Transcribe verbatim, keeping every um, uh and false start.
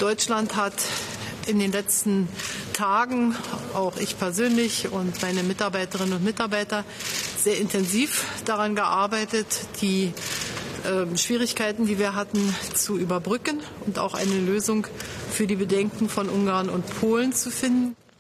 Deutschland hat in den letzten Tagen, auch ich persönlich und meine Mitarbeiterinnen und Mitarbeiter, sehr intensiv daran gearbeitet, die äh, Schwierigkeiten, die wir hatten, zu überbrücken und auch eine Lösung für die Bedenken von Ungarn und Polen zu finden.